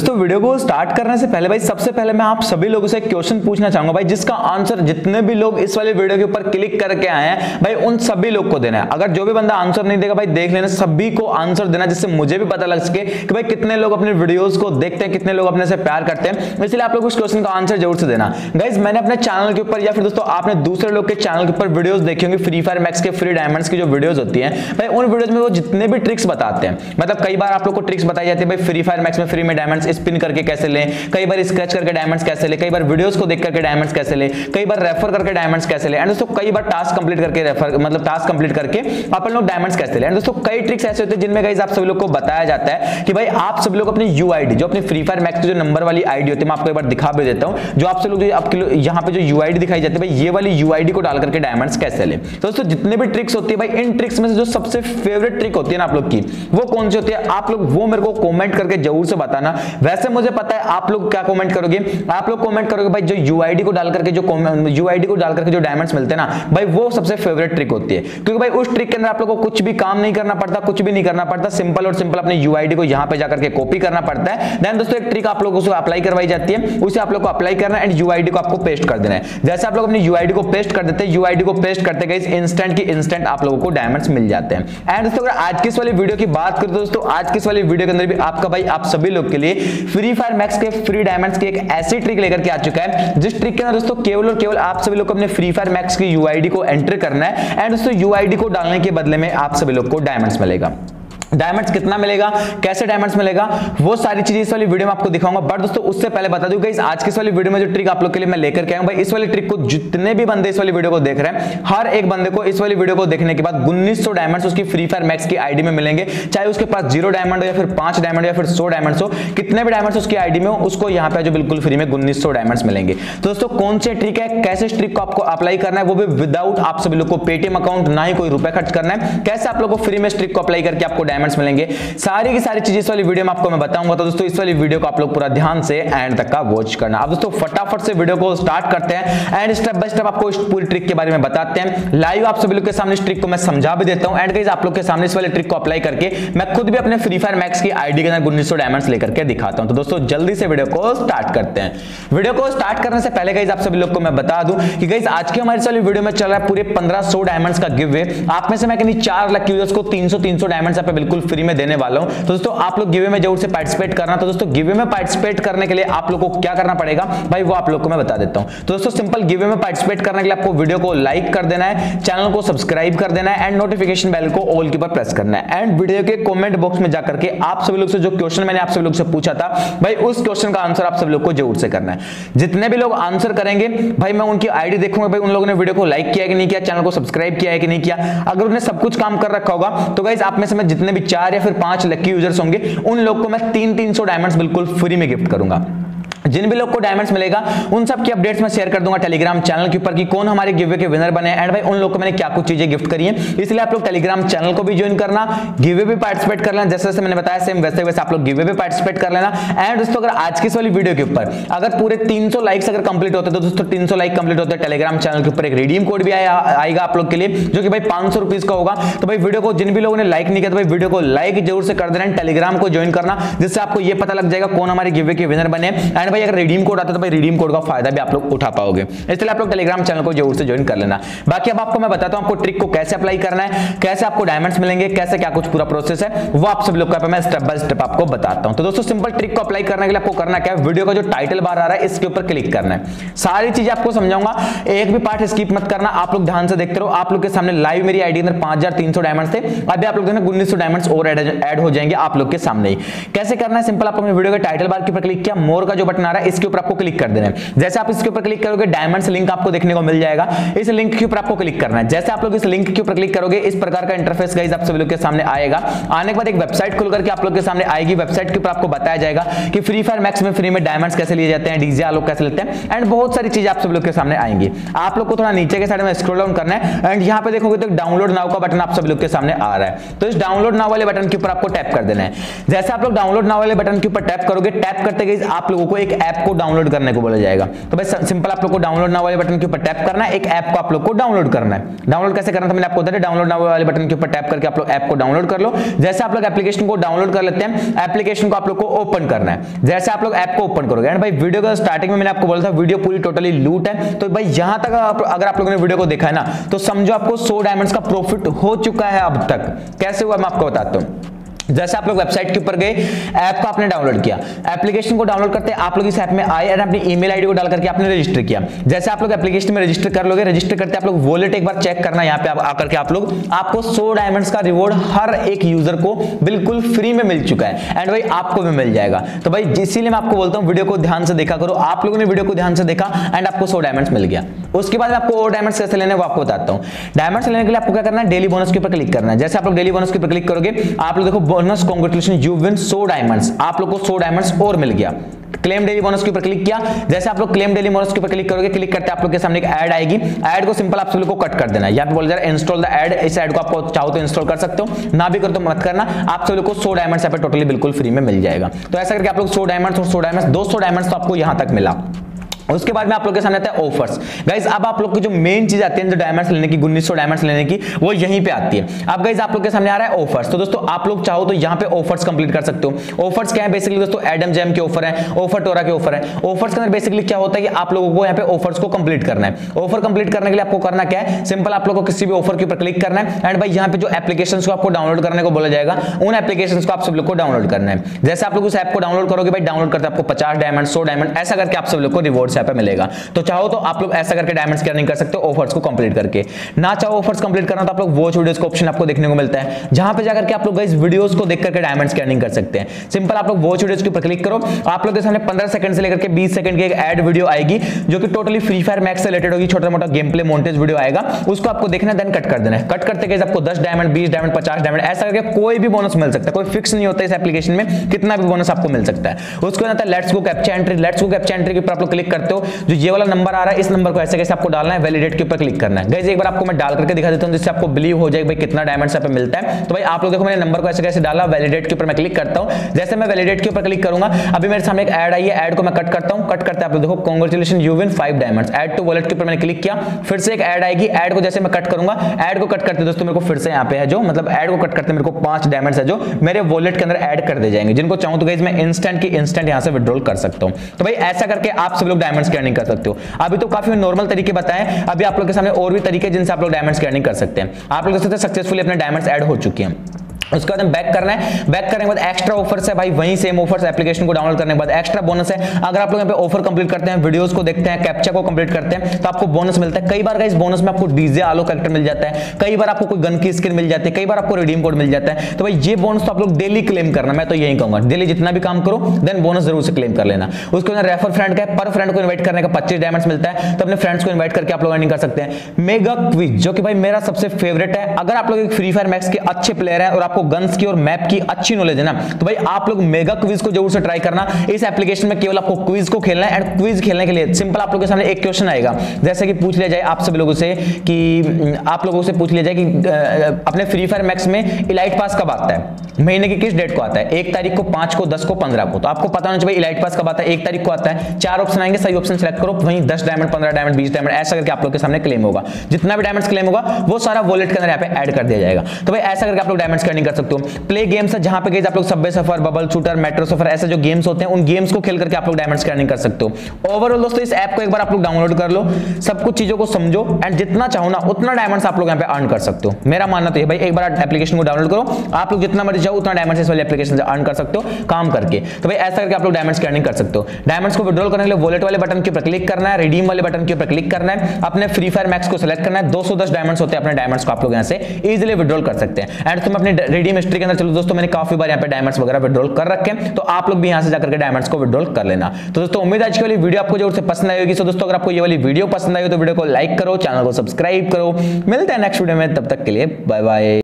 तो वीडियो को स्टार्ट करने से पहले भाई सबसे पहले मैं आप सभी लोगों से एक क्वेश्चन पूछना चाहूंगा भाई, जिसका आंसर जितने भी लोग इस वाले वीडियो के ऊपर क्लिक करके आए हैं भाई उन सभी लोग को देना है। अगर जो भी बंदा आंसर नहीं देगा भाई देख लेना, सभी को आंसर देना, जिससे मुझे भी पता लग सके कि भाई कितने लोग अपने वीडियोस को देखते हैं, कितने लोग अपने से प्यार करते हैं। इसलिए आप लोग उस क्वेश्चन का आंसर जरूर से देना। गाइस मैंने अपने चैनल के ऊपर या फिर दोस्तों आपने दूसरे लोग के चैनल के ऊपर वीडियोस देखी होंगी, फ्री फायर मैक्स के फ्री डायमंड्स की जो वीडियोस होती हैं भाई, उन वीडियोस में वो जितने भी ट्रिक्स बताते हैं, मतलब कई बार आप लोग को ट्रिक्स बताई जाती है भाई फ्री फायर मैक्स में फ्री में डायमंड्स स्पिन करके कैसे लें, कई बार स्क्रैच करके डायमंड्स कैसे ले, कई बार वीडियोस को देख करके डायमंड्स कैसे ले, कई बार रेफर करके डायमंड्स कैसे ले, एंड दोस्तों कई बार टास्क कंप्लीट करके रेफर मतलब टास्क कंप्लीट करके अपन लोग डायमंड्स कैसे ले। एंड दोस्तों कई ट्रिक्स ऐसे होते हैं जिनमें गाइस आप सभी लोग को बताया जाता है कि भाई आप सभी लोग अपनी यूआईडी जो अपनी फ्री फायर मैक्स की जो नंबर वाली आईडी होती है, मैं आपको एक बार दिखा भी देता हूं, जो आप सभी लोग आपके यहां पे जो यूआईडी दिखाई जाती है भाई ये वाली यूआईडी को डाल करके डायमंड्स कैसे ले। तो दोस्तों जितने भी ट्रिक्स होती है भाई, इन ट्रिक्स में से जो सबसे फेवरेट ट्रिक होती है ना आप लोग की, वो कौन सी होती है आप लोग वो मेरे को कमेंट करके जरूर से बताना। वैसे मुझे पता है आप लोग क्या कमेंट करोगे, आप लोग कमेंट करोगे भाई जो यूआईडी को डाल करके जो डायमंड्स मिलते हैं ना भाई, वो सबसे फेवरेट ट्रिक होती है, क्योंकि भाई उस ट्रिक के अंदर आप लोग को कुछ भी काम नहीं करना पड़ता, कुछ भी नहीं करना पड़ता, सिंपल और सिंपल अपनी यूआईडी को यहां पे जाकर के कॉपी करना पड़ता है। देन दोस्तों एक ट्रिक आप लोगों को अप्लाई करवाई जाती है, उसे आप लोग को अप्लाई करना है एंड यूआईडी को आपको पेस्ट कर देना है। जैसे आप लोग अपनी यूआईडी को पेस्ट कर देते हैं, यूआईडी को पेस्ट करते गाइस इंस्टेंट की इंस्टेंट आप लोगों को डायमंड्स मिल जाते हैं। एंड दोस्तों अगर आज की इस वाली वीडियो की बात करें दोस्तों, आज की इस वाली वीडियो के अंदर भी आपका भाई आप सभी लोग के लिए फ्री फायर मैक्स के फ्री डायमंड्स की एक ऐसी ट्रिक लेकर के आ चुका है, जिस ट्रिक के अंदर दोस्तों केवल और केवल आप सभी लोग को अपने फ्री फायर मैक्स की यूआईडी को एंटर करना है एंड दोस्तों यूआईडी को डालने के बदले में आप सभी लोग को डायमंड्स मिलेगा। डायमंड्स कितना मिलेगा, कैसे डायमंड्स मिलेगा, वो सारी चीजें इस वाली वीडियो में आपको दिखाऊंगा। बट दोस्तों उससे पहले बता दूं गाइस, आज की इस वाली वीडियो में जो ट्रिक आप लोग के लिए मैं लेकर के आया हूं भाई, इस वाली ट्रिक को जितने भी बंदे इस वाली वीडियो को देख रहे हैं, हर एक बंदे को इस वाली वीडियो को देखने के बाद 1900 डायमंड्स उसकी फ्री फायर मैक्स की आईडी में मिलेंगे। चाहे उसके पास 0 डायमंड हो या फिर 5 डायमंड या फिर 100 डायमंड्स हो, कितने भी डायमंड्स उसकी आईडी में हो, उसको यहाँ पे जो बिल्कुल फ्री में 1900 डायमंड्स मिलेंगे। तो दोस्तों कौन से ट्रिक है, कैसे इस ट्रिक को आपको अप्लाई करना है, वो भी विदाउट आप सभी लोग को पेटीएम अकाउंट ना ही कोई रुपए खर्च करना है, कैसे आप लोग को फ्री में इस ट्रिक को अप्लाई करके आपको डायमंड्स मिलेंगे, सारी की सारी चीजें इस वाली वीडियो में आपको मैं बताऊंगा। तो दोस्तों इस वाली वीडियो को आप लोग पूरा ध्यान से एंड तक का वॉच करना। अब दोस्तों फटाफट से वीडियो को स्टार्ट करते हैं एंड स्टेप बाय स्टेप आपको इस पूरी ट्रिक के बारे में बताते हैं। लाइव आप सभी लोग के सामने इस ट्रिक को मैं समझा भी देता हूं एंड गाइस आप लोग के सामने इस वाले ट्रिक को अप्लाई करके मैं खुद भी अपने फ्री फायर मैक्स की आईडी के अंदर 1900 डायमंड्स लेकर के दिखाता हूं। तो दोस्तों जल्दी से वीडियो को स्टार्ट करते हैं। वीडियो को स्टार्ट करने से पहले गाइस आप सभी लोग को मैं बता दूं कि गाइस आज की हमारी इस वाली वीडियो में चल रहा है पूरे 1500 डायमंड्स का गिव अवे। आप में से मैं कहीं 4 लाख यूजर्स को 300 डायमंड्स आप बिल्कुल फ्री में देने वाला हूं। तो दोस्तों आप लोग गिव अवे में जरूर से पार्टिसिपेट करना। तो दोस्तों गिव अवे में पार्टिसिपेट करने के लिए आप लोगों को क्या करना पड़ेगा भाई, वो आप लोग को मैं बता देता हूं। तो दोस्तों सिंपल गिव अवे में पार्टिसिपेट करने के लिए आपको वीडियो को लाइक कर देना है, चैनल को सब्सक्राइब कर देना है एंड नोटिफिकेशन बेल को ऑल के ऊपर प्रेस करना है एंड वीडियो के कमेंट बॉक्स में जाकर के आप सभी लोग से जो क्वेश्चन मैंने आप सभी लोग से पूछा था भाई, उस क्वेश्चन का आंसर आप सभी लोग को जरूर से करना है। जितने भी लोग आंसर करेंगे भाई मैं उनकी आईडी देखूंगा भाई उन लोगों ने वीडियो को लाइक किया कि नहीं किया, चैनल को सब्सक्राइब किया है कि नहीं किया। अगर उन्हें सब कुछ काम कर रखा होगा तो गाइस आप में से मैं जितने भी 4 या फिर 5 लकी यूजर्स होंगे उन लोग को मैं 300 डायमंड्स बिल्कुल फ्री में गिफ्ट करूंगा। जिन भी लोग को डायमंड्स मिलेगा उन सब की अपडेट्स मैं शेयर कर दूंगा टेलीग्राम चैनल के ऊपर कि कौन हमारे गिव अवे के विनर बने एंड भाई उन लोग को मैंने क्या कुछ चीजें गिफ्ट करी हैं। इसलिए आप लोग टेलीग्राम चैनल को भी ज्वाइन करना, गिव अवे भी पार्टिसिपेट कर लेना, जैसे जैसे मैंने बताया सेम वैसे वैसे आप लोग गिव अवे भी पार्टिसिपेट कर लेना। एंड दोस्तों अगर आज की इस वाली वीडियो के ऊपर अगर पूरे 300 लाइक्स अगर कंप्लीट होते तो दोस्तों 300 लाइक कंप्लीट होते टेलीग्राम चैनल के ऊपर एक रिडीम कोड भी आएगा आप लोग के लिए, जो कि भाई 500 रुपीज का होगा। तो भाई वीडियो को जिन भी लोगों ने लाइक नहीं किया तो भाई वीडियो को लाइक जरूर से कर देना, टेलीग्राम को ज्वाइन करना, जिससे आपको ये पता लग जाएगा कौन हमारे गिव अवे के विनर बने एंड भाई अगर रिडीम कोड आता तो भाई रिडीम कोड का फायदा भी आप लोग उठा पाओगे। इसलिए आप लोग टेलीग्राम चैनल को जरूर से ज्वाइन कर लेना। बाकी अब आपको मैं बताता हूं आपको ट्रिक को कैसे अप्लाई करना है, कैसे आपको डायमंड्स मिलेंगे, कैसे क्या कुछ पूरा प्रोसेस है, वो आप सब लोग का मैं स्टेप बाय स्टेप आपको बताता हूं। तो दोस्तों सिंपल ट्रिक को अप्लाई करने के लिए आपको करना क्या है, वीडियो का जो टाइटल बार आ रहा है इसके ऊपर क्लिक करना है। सारी चीजें आपको समझाऊंगा, एक भी पार्ट स्किप मत करना, आप लोग ध्यान से देखते रहो। आप लोग के सामने लाइव मेरी आईडी अंदर 5300 डायमंड्स थे, अभी आप लोग 1900 डायमंड्स और ऐड हो जाएंगे आप लोग के सामने ही। कैसे करना है, सिंपल आप अपने वीडियो के टाइटल बार के ऊपर क्लिक किया, मोर का जो बटन आ रहा है इसके ऊपर आपको क्लिक कर देना है। जैसे आप इसके ऊपर क्लिक करोगे डायमंड्स लिंक आपको देखने को मिल जाएगा, इस लिंक के ऊपर आपको क्लिक करना है। जैसे आप लोग इस लिंक के ऊपर क्लिक करोगे इस प्रकार का इंटरफेस गाइस आप सभी लोग के सामने आएगा। आने के बाद एक वेबसाइट खुल करके आप लोग के सामने आएगी, वेबसाइट के ऊपर आपको बताया जाएगा कि फ्री फायर मैक्स में फ्री में डायमंड्स कैसे लिए जाते हैं, डीजे लोग कैसे लेते हैं एंड बहुत सारी चीजें आप सभी लोग के सामने आएंगी। आप लोग को थोड़ा नीचे के साइड में स्क्रॉल डाउन करना है एंड यहाँ पे देखोगे तो डाउनलोड नाउ का बटन आप सभी लोग के सामने आ रहा है। तो इस डाउनलोड नाउ वाले बटन के ऊपर आपको टैप कर देना है। जैसे आप लोग डाउनलोड नाउ वाले बटन के ऊपर टैप करोगे, टैप करते गाइस आप लोगों को एक एक ऐप को डाउनलोड करने को बोला जाएगा। तो भाई सिंपल आप लोग को डाउनलोड नाउ वाले बटन के ऊपर टैप करना है, एक ऐप को आप लोग को डाउनलोड करना है। डाउनलोड कैसे करना था मैंने आपको बताया, डाउनलोड नाउ वाले बटन के ऊपर टैप करके आप लोग ऐप को डाउनलोड कर लो। जैसे आप लोग एप्लीकेशन को डाउनलोड कर लेते हैं, एप्लीकेशन को आप लोग को ओपन करना है। जैसे आप लोग ऐप को ओपन करोगे, एंड भाई वीडियो का स्टार्टिंग में मैंने आपको बोला था वीडियो पूरी टोटली लूट है, तो भाई यहां तक अगर आप लोगों ने वीडियो को देखा है ना, तो समझो आपको 100 डायमंड्स का प्रॉफिट हो चुका है अब तक। कैसे हुआ मैं आपको बताता हूं। जैसे आप लोग वेबसाइट के ऊपर गए, ऐप को आपने डाउनलोड किया, एप्लीकेशन को डाउनलोड करते आप लोग इस ऐप में आए और अपनी ईमेल आईडी को डाल करके आपने रजिस्टर किया। जैसे आप लोग एप्लीकेशन में रजिस्टर कर लोगे, रजिस्टर करते आप लोग वॉलेट एक बार चेक करना, यहाँ पे आकर के आप लोग, आपको 100 डायमंड्स का रिवॉर्ड हर एक यूजर को बिल्कुल फ्री में मिल चुका है, एंड भाई आपको भी मिल जाएगा। तो भाई इसीलिए मैं आपको बोलता हूँ वीडियो को ध्यान से देखा करो। आप लोगों ने वीडियो को ध्यान से देखा एंड आपको 100 डायमंड्स मिल गया। उसके बाद आपको और डायमंड्स कैसे लेने वो आपको बताता हूँ। डायमंड्स लेने के लिए आपको क्या करना है, डेली बोनस के ऊपर क्लिक करना है। जैसे आप लोग डेली बोनस के ऊपर क्लिक करोगे, आप लोग देखो bonus congratulation you win 100 diamonds, आप लोग को 100 डायमंड्स और मिल गया। क्लेम डेली बोनस के ऊपर क्लिक किया। जैसे आप लोग क्लेम डेली बोनस के ऊपर क्लिक करोगे, क्लिक करते आप लोग के सामने एक ऐड आएगी। ऐड को सिंपल आप सभी को कट कर देना है। यहाँ पे बोल जा रहा है इंस्टॉल द ऐड, इस ऐड को आपको चाहो तो इंस्टॉल कर सकते हो, ना भी करो तो मत करना। आप सभी को 100 डायमंड्स यहाँ पे टोटली बिल्कुल फ्री में मिल जाएगा। तो ऐसा करके आप लोग 100 डायमंड्स और 100 डायमंड्स 200 डायमंड्स तो आपको यहां तक मिला। उसके बाद में आप लोग के सामने आता है ऑफर्स। गाइस अब आप लोग की जो मेन चीज आती है जो डायमंड्स लेने की, 1900 डायमंड्स लेने की, वो यहीं पे आती है। अब गाइस आप लोग के सामने आ रहा है ऑफर्स। तो दोस्तों आप लोग चाहो तो यहाँ पे ऑफर्स कंप्लीट कर सकते हो। ऑफर्स क्या है बेसिकली दोस्तों, एडम जैम के ऑफर है, ऑफर टोरा के ऑफर है। ऑफर्स के अंदर बेसिकली क्या होता है कि आप लोगों को यहाँ पे ऑफर्स को कंप्लीट करना है। ऑफर कंप्लीट करने के लिए आपको करना क्या है, सिंपल आप लोग को किसी भी ऑफर के ऊपर क्लिक करना है, एंड भाई यहाँ पे जो एप्लीकेशन को आपको डाउनलोड करने को बोला जाएगा, उन एप्लीकेशन को आप सब लोग को डाउनलोड करना है। जैसे आप लोग उस ऐप को डाउनलोड करोगे, भाई डाउनलोड करते आपको 50 डायमंड 100 डायमंड ऐसा करके आप सब लोग को रिवॉर्ड्स यहाँ पे मिलेगा। तो चाहो तो आप लोग ऐसा करके डायमंड्स की अर्निंग कर सकते हो ऑफर्स को कंप्लीट करके। ना चाहो ऑफर्स कंप्लीट करना तो आप लोग वॉच वीडियोस का ऑप्शन आपको देखने को मिलता है, जहां पे जाकर के आप लोग गाइस वीडियोस को देख करके डायमंड्स की अर्निंग कर सकते हैं। सिंपल आप लोग वॉच वीडियोस के ऊपर क्लिक करो, आप लोग के सामने 15 सेकंड से लेकर के 20 सेकंड की एक ऐड वीडियो आएगी जो कि टोटली फ्री फायर मैक्स से रिलेटेड होगी। छोटा मोटा गेम प्ले मोंटेज वीडियो आएगा, उसको आपको देखना है, देन कट कर देना है। कट करते गाइस आपको 10 डायमंड 20 डायमंड 50 डायमंड ऐसा करके कोई भी बोनस मिल सकता है। कोई फिक्स नहीं होता इस एप्लीकेशन में, कितना भी बोनस आपको मिल सकता है। उसके बाद let's go captcha entry. Let's go captcha entry के ऊपर आप लोग क्लिक करते हो, जो ये वाला नंबर आ रहा है इस नंबर को ऐसे कैसे आपको डालना है, वैलिडेट के ऊपर क्लिक करना है। गाइस एक बार आपको मैं डाल करके दिखा देता हूं जिससे आपको बिलीव हो जाए भाई कितना डायमंड्स यहाँ पे मिलता है। तो भाई आप लोग देखो मैंने नंबर को ऐसे कैसे डाला, वैलिडेट के ऊपर मैं क्लिक करता हूं। जैसे मैं वैलिडेट के ऊपर क्लिक करूंगा, अभी मेरे सामने एक ऐड आई है, ऐड को मैं कट करता हूं। कट करते आप लोग देखो congratulation you win 5 diamonds, add to wallet के ऊपर मैंने क्लिक किया, फिर से एक ऐड आएगी। ऐड को जैसे मैं कट करूंगा, ऐड को कट करते दोस्तों मेरे को फिर से यहाँ पे है जो मतलब ऐड को कट करते मेरे को 5 डायमंड्स है जो मेरे वॉलेट के अंदर ऐड कर दे जाएंगे, जिनको चाहूं तो गाइस मैं इंस्टेंट की इंस्टेंट यहां से विड्रॉल कर सकता हूं। तो भाई ऐसा करके आप सब लोग डायमंड्स की अर्निंग कर सकते हो। अभी तो काफी नॉर्मल तरीके बताएं, अभी आप लोग के सामने और भी तरीके जिनसे आप लोग डायमंड्स की अर्निंग कर सकते हैं। आप लोग सक्सेसफुली अपने डायमंड्स ऐड हो चुके हैं। उसके बाद बैक करना है। बैक करने के बाद एक्स्ट्रा ऑफर्स है भाई, वहीं सेम ऑफर्स एप्लीकेशन को डाउनलोड करने के बाद एक्स्ट्रा बोनस है। अगर आप लोग यहाँ पे ऑफर कंप्लीट करते हैं, वीडियोस को देखते हैं, कैप्चा को कंप्लीट करते हैं, तो आपको बोनस मिलता है। कई बार गाइस बोनस में आपको डीजे आलो कैरेक्टर मिल जाता है, कई बार आपको कोई गन की स्किन मिल जाती है, कई बार आपको रिडीम कोड मिल जाता है। तो भाई ये बोनस तो आप लोग डेली क्लेम करना, मैं तो यही कहूंगा डेली जितना भी काम करो देन बोनस जरूर से क्लेम कर लेना। उसके बाद रेफर फ्रेंड का पर फ्रेंड को इन्वाइट करने का 25 डायमंड्स मिलता है, तो अपने फ्रेंड्स को इन्वाइट करके आप लोग अर्निंग कर सकते हैं। मेगा क्विज जो कि भाई मेरा सबसे फेवरेट है। अगर आप लोग एक फ्री फायर मैक्स के अच्छे प्लेयर हैं और आपको गन्स की और मैप की अच्छी नॉलेज है ना, तो भाई आप लोग मेगा क्विज को जरूर से ट्राई करना। इस एप्लीकेशन में केवल आपको क्विज को खेलना है, एंड क्विज खेलने के लिए सिंपल आप लोगों के सामने एक क्वेश्चन आएगा, जैसे कि पूछ लिया जाए आप सभी लोगों से कि आप लोगों से पूछ लिया जाए कि अपने फ्री फायर मैक्स में इलाइट पास कब आता है, महीने की किस डेट को आता है, 1 तारीख को, 5 को, 10 को, 15 को। तो आपको पता होना चाहिए इलाइट पास कब आता है, 1 तारीख को आता है। 4 ऑप्शन आएंगे, सही ऑप्शन सेलेक्ट करो, वहीं 10 डायमंड 15 डायमंड 20 डायमंड ऐसा करके आप लोग के सामने क्लेम होगा। जितना भी डायमंड्स क्लेम होगा वो सारा वॉलेट के अंदर यहाँ पे ऐड कर दिया जाएगा। तो भाई ऐसा करके आप लोग डायमंड्स अर्निंग कर सकते हो। प्ले गेम्स है जहां पे गाइस आप लोग subway surfer, bubble shooter, metro surfer ऐसे जो गेम्स होते हैं उन गेम्स को खेल करके आप लोग डायमंड्स अर्निंग कर सकते हो। ओवरऑल दोस्तों इस ऐप को एक बार आप लोग डाउनलोड कर लो, सब कुछ चीजों को समझो, एंड जितना चाहो ना उतना डायमंड्स आप लोग यहाँ पे अर्न कर सकते हो। मेरा मानना तो है भाई एक बार एप्लीकेशन को डाउनलोड करो, आप लोग जितना मर्जी चाहो उतना डायमंड्स इस वाली एप्लीकेशन से अर्न कर सकते हो काम करके। तो भाई ऐसा करके आप लोग डायमंड्स अर्निंग कर सकते हो। डायमंड्स को विड्रॉल करने के लिए वॉलेट वाले बटन के ऊपर क्लिक करना है, रिडीम वाले बटन के ऊपर क्लिक करना है, अपने फ्री फायर मैक्स को सिलेक्ट करना है। 210 डायमंड्स होते हैं, अपने डायमंड्स को आप लोग यहाँ से इजीली विड्रॉल कर सकते हैं। एंड तुम अपने रिडीम हिस्ट्री के अंदर चलो दोस्तों, मैंने काफी बार यहाँ पे डायमंड्स वगैरह विड्रॉल कर रखे हैं, तो आप लोग भी यहाँ से जाकर के डायमंड्स को विड्रॉल कर लेना। तो दोस्तों उम्मीद आज की वाली वीडियो आपको जरूर से पसंद आई होगी। सो दोस्तों अगर आपको ये वाली वीडियो पसंद आई हो तो वीडियो को लाइक करो, चैनल को सब्सक्राइब करो। मिलते हैं नेक्स्ट वीडियो में, तब तक के लिए बाय बाय।